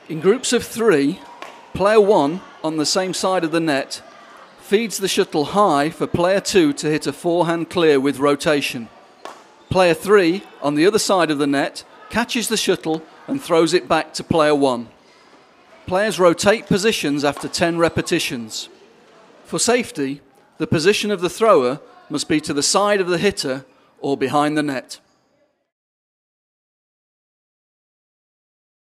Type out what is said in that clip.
In groups of 3, player 1 on the same side of the net feeds the shuttle high for player 2 to hit a forehand clear with rotation. Player 3 on the other side of the net catches the shuttle and throws it back to player 1. Players rotate positions after 10 repetitions. For safety, the position of the thrower must be to the side of the hitter or behind the net.